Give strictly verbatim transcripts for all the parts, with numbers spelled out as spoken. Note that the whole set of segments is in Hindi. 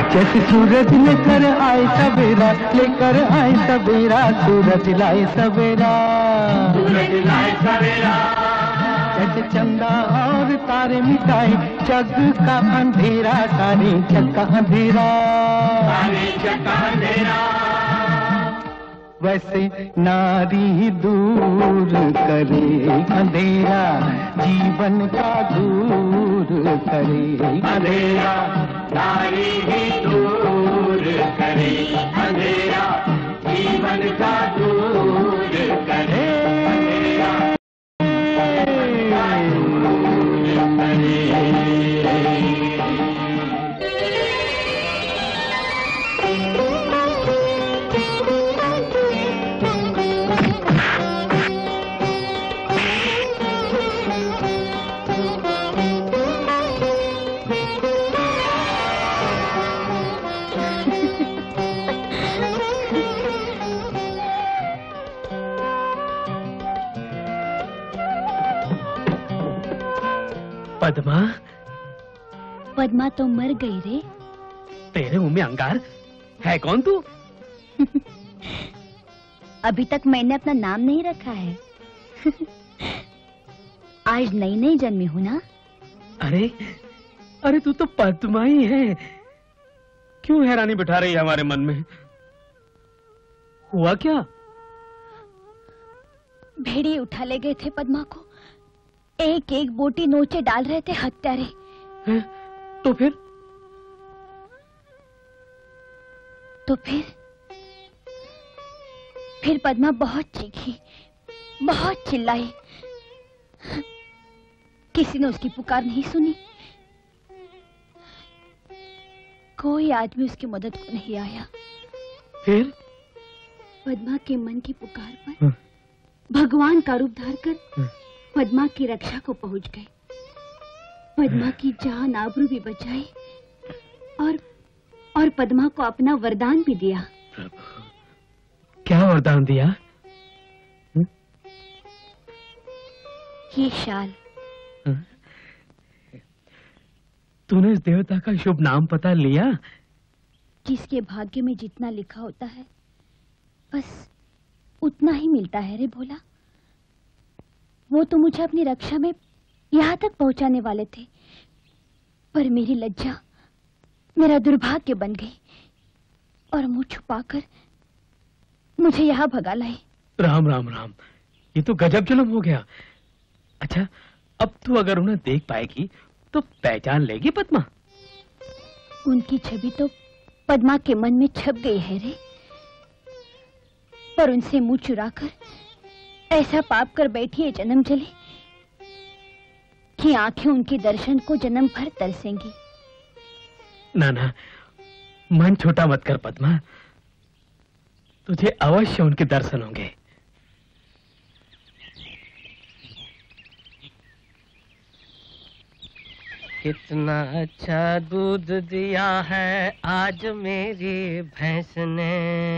जैसे सूरज लेकर आए सवेरा, लेकर आए सवेरा, सूरज लाए सवेरा, सूरज लाए सवेरा। जैसे चंदा और तारे मिटाए जग का अंधेरा, सारे जग का अंधेरा, सारे जग का अंधेरा। वैसे नारी दूर करे अंधेरा, जीवन का दूर करे अंधेरा। नारी ही दूर करे अंधेरा, जीवन का दूर करे अंधेरा। पद्मा, पद्मा तो मर गई रे। तेरे मुंह में अंगार है। कौन तू? अभी तक मैंने अपना नाम नहीं रखा है। आज नई नई जन्मी हूँ ना। अरे अरे तू तो पद्मा ही है। क्यों हैरानी बिठा रही है हमारे मन में? हुआ क्या? भेड़िए उठा ले गए थे पद्मा को, एक एक बोटी नोचे डाल रहे थे हत्यारे। तो फिर? तो फिर फिर पद्मा बहुत चीखी, बहुत चिल्लाई। किसी ने उसकी पुकार नहीं सुनी। कोई आदमी उसकी मदद को नहीं आया। फिर पद्मा के मन की पुकार पर भगवान का रूप धारकर पद्मा की रक्षा को पहुंच गए। पद्मा की जान आबरू भी बचाई और और पद्मा को अपना वरदान भी दिया। क्या वरदान दिया? हुँ? ये शाल। तूने इस देवता का शुभ नाम पता लिया? जिसके भाग्य में जितना लिखा होता है बस उतना ही मिलता है रे भोला। वो तो मुझे अपनी रक्षा में यहाँ तक पहुंचाने वाले थे, पर मेरी लज्जा मेरा दुर्भाग्य बन गई और मुंह छुपाकर मुझे यहाँ भगा लाए। राम राम राम, ये तो गजब जुल्म हो गया। अच्छा, अब तू अगर उन्हें देख पाएगी तो पहचान लेगी पद्मा? उनकी छवि तो पद्मा के मन में छप गई है रे, पर उनसे मुंह चुराकर ऐसा पाप कर बैठी है जन्म जले कि आंखें उनके दर्शन को जन्म भर तरसेंगी। ना ना, मन छोटा मत कर पद्मा, तुझे अवश्य उनके दर्शन होंगे। कितना अच्छा दूध दिया है आज मेरी भैंस ने,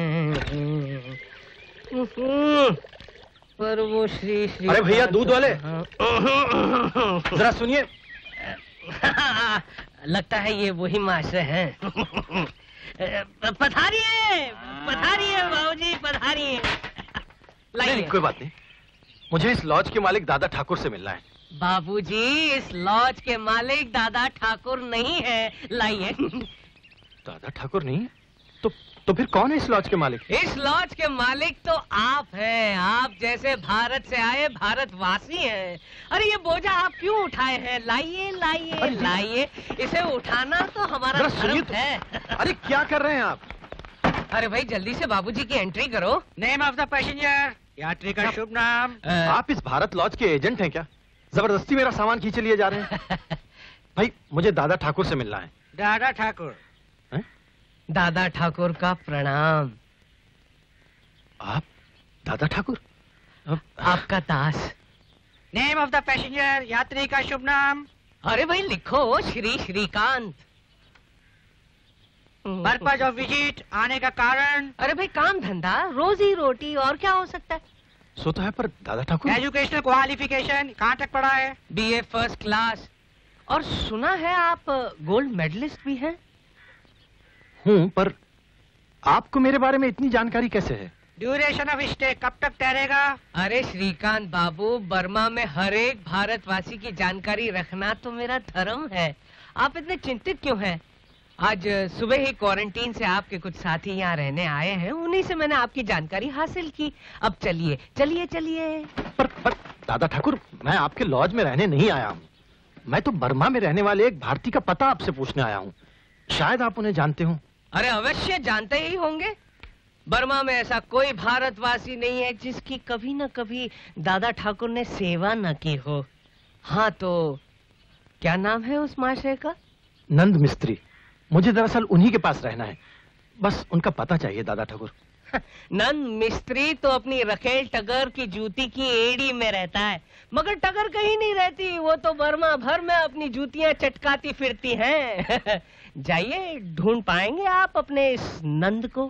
पर वो श्री श्री। अरे भैया दूध वाले, जरा सुनिए। लगता है ये वही मास्टर हैं। पधारिए पधारिए बाबूजी पधारिए। नहीं, कोई बात नहीं, मुझे इस लॉज के मालिक दादा ठाकुर से मिलना है। बाबूजी इस लॉज के मालिक दादा ठाकुर नहीं है, लाइए। दादा ठाकुर नहीं? तो तो फिर कौन है इस लॉज के मालिक? इस लॉज के मालिक तो आप हैं। आप जैसे भारत से आए भारतवासी हैं। अरे ये बोझा आप क्यों उठाए हैं? लाइए लाइए लाइए, इसे उठाना तो हमारा धर्म तो। है। अरे क्या कर रहे हैं आप? अरे भाई जल्दी से बाबूजी की एंट्री करो। नेम ऑफ द पैसेंजर, यात्री का शुभ नाम। आप इस भारत लॉज के एजेंट हैं क्या? जबरदस्ती मेरा सामान खींचे लिए जा रहे हैं। भाई मुझे दादा ठाकुर से मिलना है। दादा ठाकुर? दादा ठाकुर का प्रणाम। आप दादा ठाकुर? आपका दास। नेम ऑफ द पैसेंजर, यात्री का शुभ नाम। अरे भाई लिखो, Shri Shrikant. Purpose of visit, आने का कारण? अरे भाई काम धंधा, रोजी रोटी, और क्या हो सकता है। सो तो है, पर दादा ठाकुर? एजुकेशनल क्वालिफिकेशन कहाँ तक पढ़ा है? B A first class. और सुना है आप गोल्ड मेडलिस्ट भी हैं। हूँ, पर आपको मेरे बारे में इतनी जानकारी कैसे है? ड्यूरेशन ऑफ स्टे कब तक ठहरेगा? अरे श्रीकांत बाबू, बर्मा में हर एक भारतवासी की जानकारी रखना तो मेरा धर्म है। आप इतने चिंतित क्यों हैं? आज सुबह ही क्वारंटीन से आपके कुछ साथी यहाँ रहने आए हैं, उन्हीं से मैंने आपकी जानकारी हासिल की। अब चलिए चलिए चलिए। पर, पर दादा ठाकुर, मैं आपके लॉज में रहने नहीं आया हूँ। मैं तो बर्मा में रहने वाले एक भारतीय का पता आपसे पूछने आया हूँ। शायद आप उन्हें जानते हो। अरे अवश्य जानते ही होंगे। बर्मा में ऐसा कोई भारतवासी नहीं है जिसकी कभी न कभी दादा ठाकुर ने सेवा न की हो। हाँ, तो क्या नाम है उस महाशय का? नंद मिस्त्री। मुझे दरअसल उन्हीं के पास रहना है, बस उनका पता चाहिए दादा ठाकुर। नंद मिस्त्री तो अपनी रखेल टगर की जूती की एड़ी में रहता है, मगर टगर कहीं नहीं रहती। वो तो बर्मा भर में अपनी जूतियां चटकाती फिरती हैं। जाइए, ढूंढ पाएंगे आप अपने इस नंद को।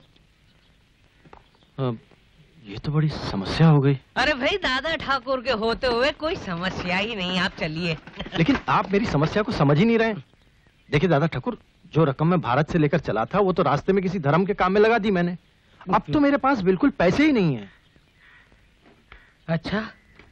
आ, ये तो बड़ी समस्या हो गई। अरे भाई, दादा ठाकुर के होते हुए कोई समस्या ही नहीं। आप चलिए। लेकिन आप मेरी समस्या को समझ ही नहीं रहे। देखिए दादा ठाकुर, जो रकम मैं भारत से लेकर चला था वो तो रास्ते में किसी धर्म के काम में लगा दी मैंने। अब तो मेरे पास बिल्कुल पैसे ही नहीं है। अच्छा,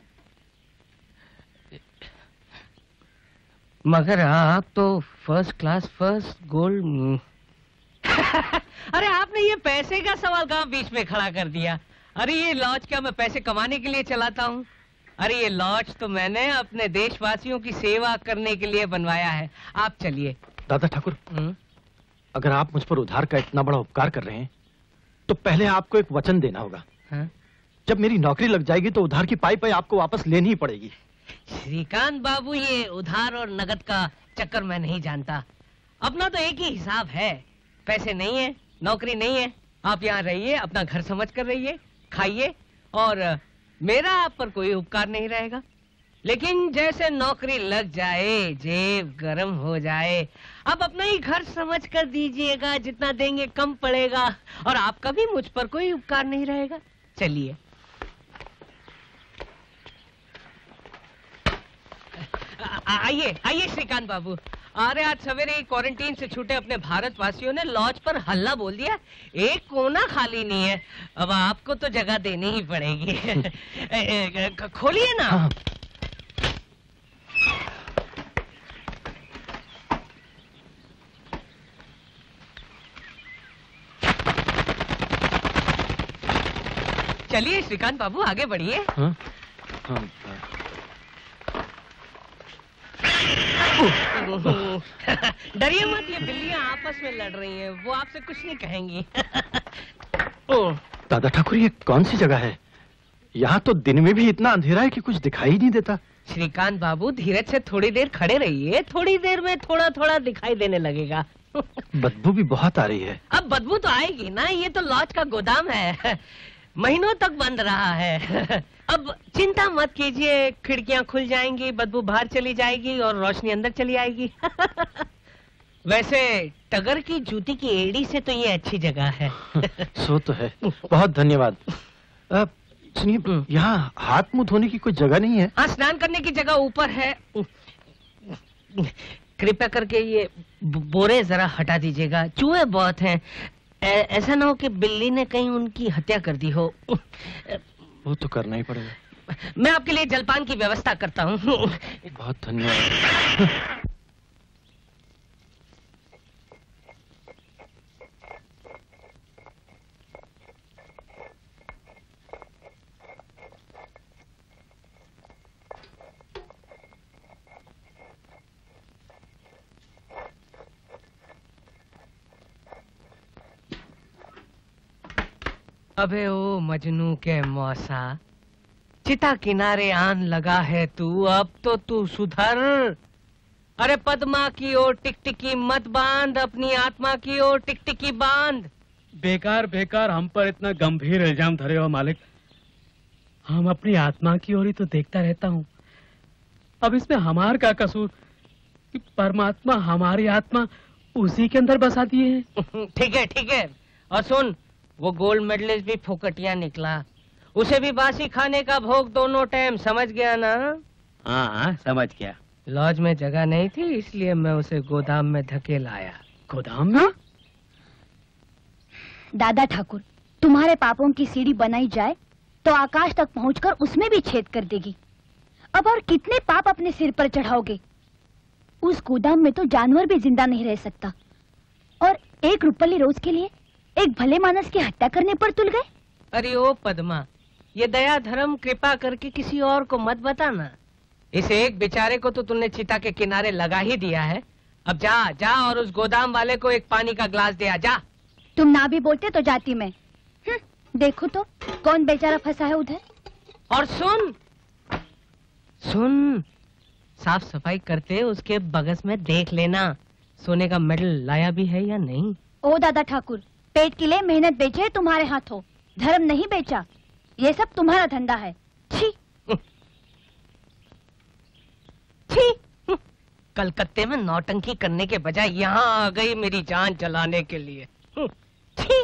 मगर आप तो फर्स्ट क्लास फर्स्ट गोल्ड। अरे आपने ये पैसे का सवाल कहाँ बीच में खड़ा कर दिया? अरे ये लॉज क्या मैं पैसे कमाने के लिए चलाता हूँ? अरे ये लॉज तो मैंने अपने देशवासियों की सेवा करने के लिए बनवाया है। आप चलिए। दादा ठाकुर, अगर आप मुझ पर उधार का इतना बड़ा उपकार कर रहे हैं तो पहले आपको एक वचन देना होगा। हाँ? जब मेरी नौकरी लग जाएगी तो उधार की पाई पाई आपको वापस लेनी ही पड़ेगी। श्रीकांत बाबू, ये उधार और नगद का चक्कर मैं नहीं जानता। अपना तो एक ही हिसाब है। पैसे नहीं है, नौकरी नहीं है, आप यहाँ रहिए, अपना घर समझ कर रहिए, खाइए, और मेरा आप पर कोई उपकार नहीं रहेगा। लेकिन जैसे नौकरी लग जाए, जेब गरम हो जाए, आप अपना ही घर समझ कर दीजिएगा। जितना देंगे कम पड़ेगा, और आपका भी मुझ पर कोई उपकार नहीं रहेगा। चलिए। आइए आइए श्रीकांत बाबू। अरे आज सवेरे ही क्वारंटीन से छूटे अपने भारतवासियों ने लॉज पर हल्ला बोल दिया। एक कोना खाली नहीं है। अब आपको तो जगह देनी ही पड़ेगी। खोलिए ना। हाँ। चलिए श्रीकांत बाबू, आगे बढ़िए। हाँ? हाँ। डरिए मत, ये बिल्लियां आपस में लड़ रही हैं, वो आपसे कुछ नहीं कहेंगी। दादा ठाकुर, ये कौन सी जगह है? यहाँ तो दिन में भी इतना अंधेरा है कि कुछ दिखाई नहीं देता। श्रीकांत बाबू, धीरज से थोड़ी देर खड़े रहिए, थोड़ी देर में थोड़ा थोड़ा दिखाई देने लगेगा। बदबू भी बहुत आ रही है। अब बदबू तो आएगी ना, ये तो लॉज का गोदाम है, महीनों तक बंद रहा है। अब चिंता मत कीजिए, खिड़कियां खुल जाएंगी, बदबू बाहर चली जाएगी और रोशनी अंदर चली आएगी। वैसे टगर की जूती की एड़ी से तो ये अच्छी जगह है। सो तो है, बहुत धन्यवाद। सुनिए, यहाँ हाथ मुंह धोने की कोई जगह नहीं है? हाँ, स्नान करने की जगह ऊपर है। कृपया करके ये बोरे जरा हटा दीजिएगा, चूहे बहुत हैं। ऐसा ना हो कि बिल्ली ने कहीं उनकी हत्या कर दी हो। वो तो करना ही पड़ेगा। मैं आपके लिए जलपान की व्यवस्था करता हूँ। बहुत धन्यवाद। अबे ओ मजनू के मौसा, चिता किनारे आन लगा है तू, अब तो तू सुधर। अरे पद्मा की ओर टिकटिकी मत बांध, अपनी आत्मा की ओर टिकटिकी बांध। बेकार बेकार हम पर इतना गंभीर इल्जाम धरे हो मालिक। हम अपनी आत्मा की ओर ही तो देखता रहता हूँ। अब इसमें हमार का कसूर कि परमात्मा हमारी आत्मा उसी के अंदर बसा दिए है। ठीक है ठीक है। और सुन, वो गोल्ड मेडलिस्ट भी फोकटिया निकला, उसे भी बासी खाने का भोग दोनों टाइम, समझ गया ना? हाँ हाँ समझ गया। लॉज में जगह नहीं थी, इसलिए मैं उसे गोदाम में धकेल आया। गोदाम में? दादा ठाकुर, तुम्हारे पापों की सीढ़ी बनाई जाए तो आकाश तक पहुंचकर उसमें भी छेद कर देगी। अब और कितने पाप अपने सिर पर चढ़ाओगे? उस गोदाम में तो जानवर भी जिंदा नहीं रह सकता, और एक रुपये रोज के लिए एक भले मानस की हत्या करने पर तुल गए। अरे ओ पद्मा, ये दया धर्म कृपा करके किसी और को मत बताना। इस एक बेचारे को तो तुमने चिता के किनारे लगा ही दिया है। अब जा जा और उस गोदाम वाले को एक पानी का ग्लास दे आ, जा। तुम ना भी बोलते तो जाती मैं। देखो तो कौन बेचारा फंसा है उधर। और सुन सुन, साफ सफाई करते उसके बगस में देख लेना सोने का मेडल लाया भी है या नहीं। ओ दादा ठाकुर, पेट के लिए मेहनत बेचे तुम्हारे हाथों, धर्म नहीं बेचा। ये सब तुम्हारा धंधा है। छी छी। कलकत्ते में नौटंकी करने के बजाय यहाँ आ गई मेरी जान जलाने के लिए। छी।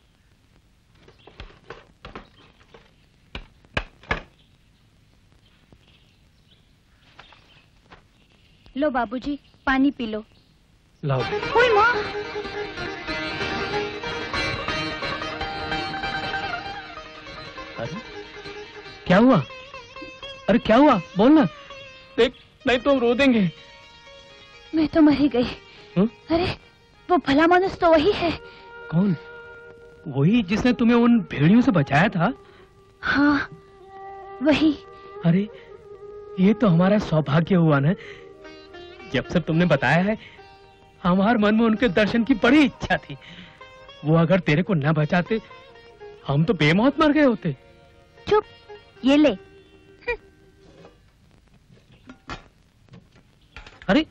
लो बाबूजी, पानी पी लो। लाओ। ओए माँ। अरे क्या हुआ? अरे क्या हुआ? बोल ना। देख, नहीं तो हम रो देंगे। मैं तो मर ही गई। हुँ? अरे वो भला मानुस तो वही है। कौन? वही जिसने तुम्हें उन भेड़ियों से बचाया था? हाँ वही। अरे ये तो हमारा सौभाग्य हुआ ना। जब से तुमने बताया है, हमारे मन में उनके दर्शन की बड़ी इच्छा थी। वो अगर तेरे को न बचाते, हम तो बेमौत मर गए होते। चुप, ये ले। अरे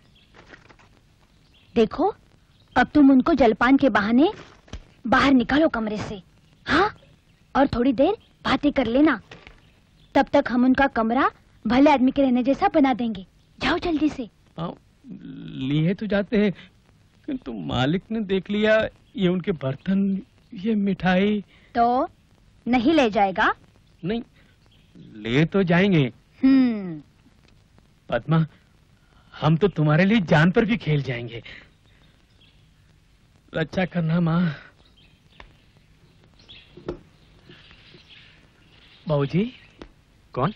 देखो, अब तुम उनको जलपान के बहाने बाहर निकालो कमरे से। हाँ, और थोड़ी देर बातें कर लेना। तब तक हम उनका कमरा भले आदमी के रहने जैसा बना देंगे। जाओ जल्दी से। हाँ, लिए तो जाते हैं, किंतु मालिक ने देख लिया, ये उनके बर्तन, ये मिठाई। तो नहीं ले जाएगा? नहीं, ले तो जाएंगे। हम्म। पद्मा, हम तो तुम्हारे लिए जान पर भी खेल जाएंगे। रक्षा करना माँ। बाबूजी। कौन?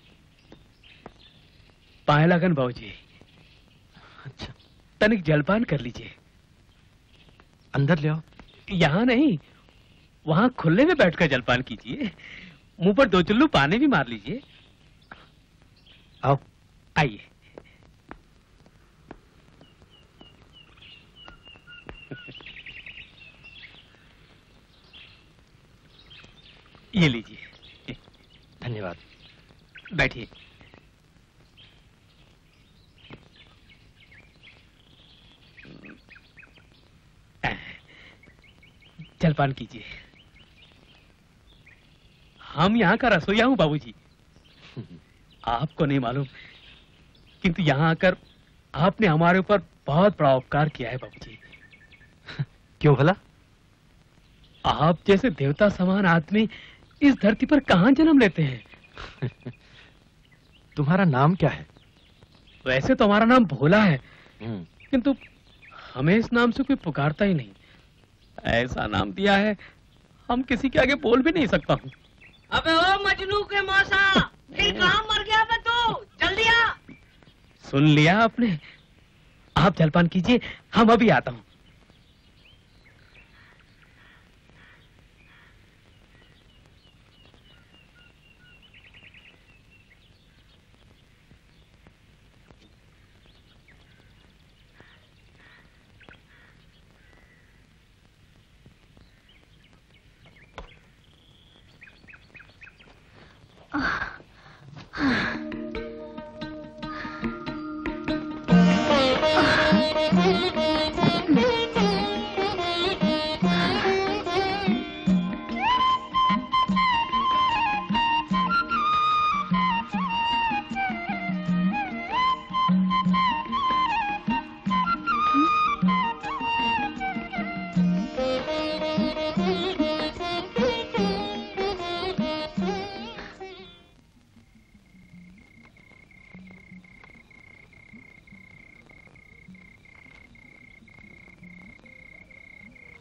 पाए लगन बाबूजी। अच्छा, तनिक जलपान कर लीजिए। अंदर ले आओ। यहाँ नहीं, वहाँ खुले में बैठकर जलपान कीजिए। मुंह पर दो चुल्लू पानी भी मार लीजिए। आओ। आइए। ये लीजिए। धन्यवाद। बैठिए। जलपान कीजिए। हम यहाँ का रसोईया हूँ बाबूजी। आपको नहीं मालूम, किंतु यहाँ आकर आपने हमारे ऊपर बहुत बड़ा उपकार किया है बाबूजी। क्यों भला? आप जैसे देवता समान आदमी इस धरती पर कहाँ जन्म लेते हैं? तुम्हारा नाम क्या है? वैसे तो हमारा नाम भोला है, हम्म। किंतु हमें इस नाम से कोई पुकारता ही नहीं। ऐसा नाम दिया है, हम किसी के आगे बोल भी नहीं सकता हूँ। अबे ओ मजनू के मौसा, फिर कहाँ मर गया बे तू? जल्दी आ। सुन लिया आपने? आप जलपान कीजिए, हम अभी आता हूँ।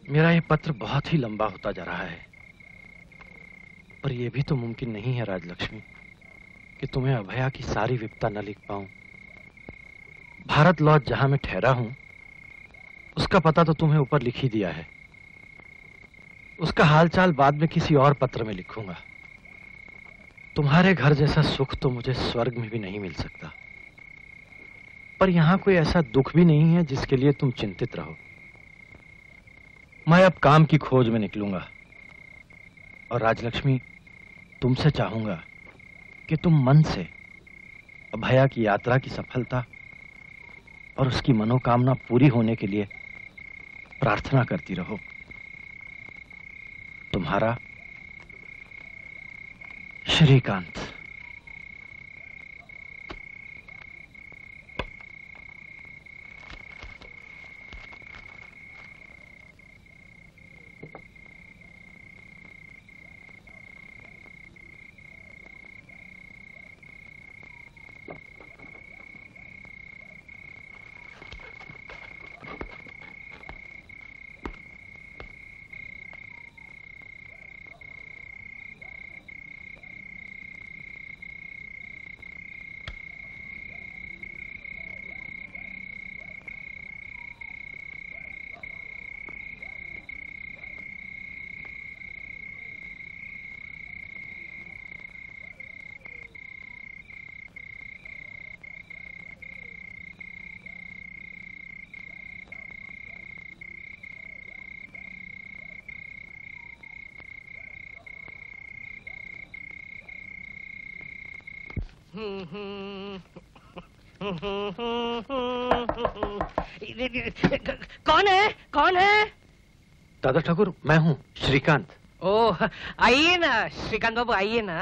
मेरा ये पत्र बहुत ही लंबा होता जा रहा है, पर यह भी तो मुमकिन नहीं है राजलक्ष्मी कि तुम्हें अभया की सारी विपता न लिख पाऊं। भारत लौट जहां मैं ठहरा हूं, उसका पता तो तुम्हें ऊपर लिख ही दिया है। उसका हालचाल बाद में किसी और पत्र में लिखूंगा। तुम्हारे घर जैसा सुख तो मुझे स्वर्ग में भी नहीं मिल सकता, पर यहां कोई ऐसा दुख भी नहीं है जिसके लिए तुम चिंतित रहो। मैं अब काम की खोज में निकलूंगा और राजलक्ष्मी, तुमसे चाहूंगा कि तुम मन से अभया की यात्रा की सफलता और उसकी मनोकामना पूरी होने के लिए प्रार्थना करती रहो। तुम्हारा श्रीकांत। कौन है? कौन है? दादा ठाकुर, मैं हूँ श्रीकांत। ओह, आइए ना श्रीकांत बाबू, आइए ना।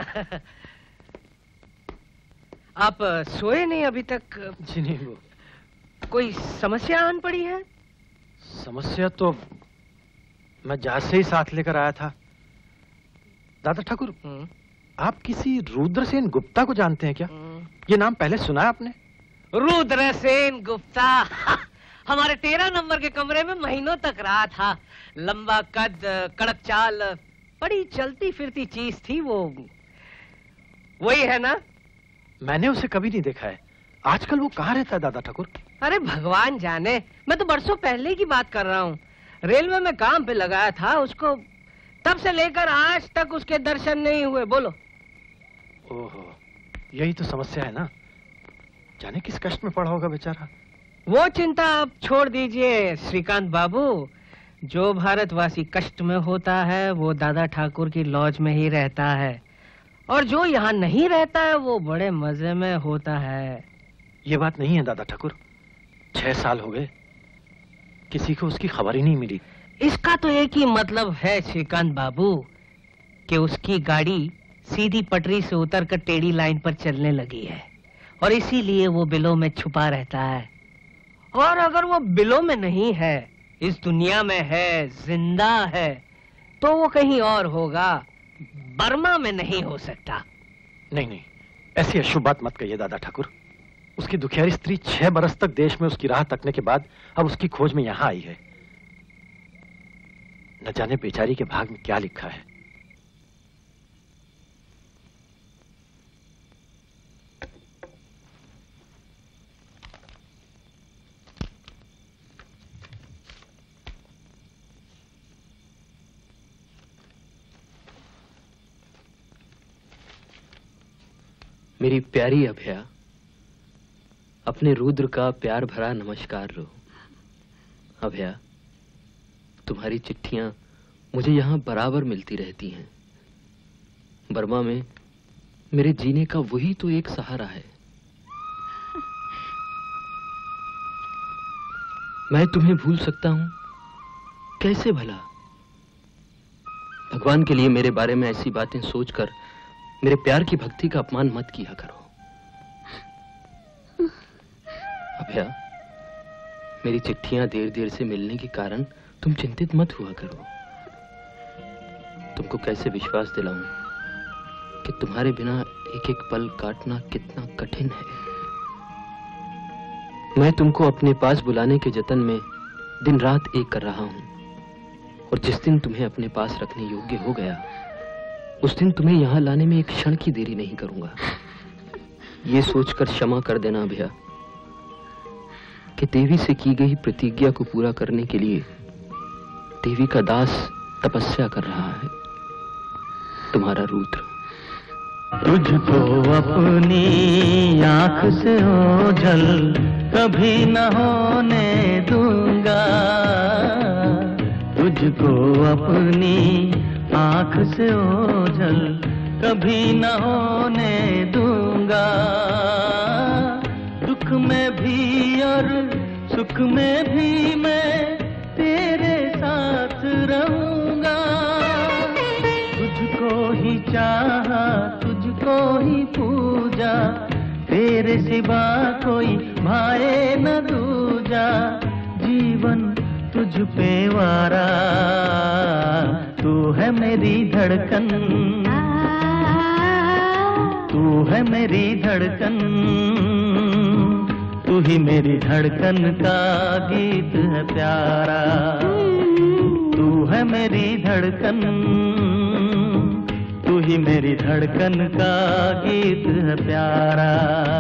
आप सोए नहीं अभी तक? जी नहीं, वो कोई समस्या आन पड़ी है? समस्या तो मैं जहाज से ही साथ लेकर आया था। दादा ठाकुर, आप किसी रुद्रसेन गुप्ता को जानते हैं क्या? ये नाम पहले सुना है आपने? रुद्रसेन गुप्ता हमारे तेरह नंबर के कमरे में महीनों तक रहा था। लंबा कद, कड़क चाल, बड़ी चलती फिरती चीज थी वो। वही है ना? मैंने उसे कभी नहीं देखा है। आजकल वो कहाँ रहता है दादा ठाकुर? अरे भगवान जाने, मैं तो बरसों पहले की बात कर रहा हूँ। रेलवे में काम पे लगाया था उसको, तब से लेकर आज तक उसके दर्शन नहीं हुए। बोलो। ओहो, यही तो समस्या है ना। जाने किस कष्ट में पड़ा होगा बेचारा। वो चिंता आप छोड़ दीजिए श्रीकांत बाबू। जो भारतवासी कष्ट में होता है वो दादा ठाकुर की लॉज में ही रहता है, और जो यहाँ नहीं रहता है वो बड़े मजे में होता है। ये बात नहीं है दादा ठाकुर। छह साल हो गए, किसी को उसकी खबर ही नहीं मिली। इसका तो एक ही मतलब है श्रीकांत बाबू कि उसकी गाड़ी सीधी पटरी से उतरकर टेढ़ी लाइन पर चलने लगी है, और इसीलिए वो बिलों में छुपा रहता है। और अगर वो बिलों में नहीं है, इस दुनिया में है, जिंदा है, तो वो कहीं और होगा, बर्मा में नहीं हो सकता। नहीं नहीं, ऐसी अशुभ बात मत कहिए दादा ठाकुर। उसकी दुखियारी स्त्री छह बरस तक देश में उसकी राह तकने के बाद अब उसकी खोज में यहाँ आई है। न जाने बेचारी के भाग में क्या लिखा है। मेरी प्यारी अभया, अपने रुद्र का प्यार भरा नमस्कार लो। अभया, तुम्हारी चिट्ठियां मुझे यहाँ बराबर मिलती रहती हैं। बर्मा में मेरे जीने का वही तो एक सहारा है। मैं तुम्हें भूल सकता हूं कैसे भला? भगवान के लिए मेरे बारे में ऐसी बातें सोचकर मेरे प्यार की भक्ति का अपमान मत किया करो। अभया, मेरी चिट्ठियां देर देर से मिलने के कारण तुम चिंतित मत हुआ करो। तुमको कैसे विश्वास दिलाऊं कि तुम्हारे बिना एक एक पल काटना कितना कठिन है। मैं तुमको अपने पास बुलाने के जतन में दिन रात एक कर रहा हूं, और जिस दिन तुम्हें अपने पास रखने योग्य हो गया, उस दिन तुम्हें यहां लाने में एक क्षण की देरी नहीं करूंगा। ये सोचकर क्षमा कर देना अभया कि देवी से की गई प्रतिज्ञा को पूरा करने के लिए देवी का दास तपस्या कर रहा है। तुम्हारा रुद्र। तुझको अपनी आंख से ओझल कभी न होने दूंगा, तुझको अपनी आंख से ओझल कभी न होने दूंगा। दुख में भी और सुख में भी मैं तेरे साथ रहूंगा। तुझको ही चाहा, तुझको ही पूजा, तेरे सिवा कोई भाए न दूजा। जीवन तुझ पे वारा, तू है मेरी धड़कन, तू है मेरी धड़कन, तू ही मेरी धड़कन का गीत है प्यारा। तू है मेरी धड़कन, तू ही मेरी धड़कन का गीत है प्यारा।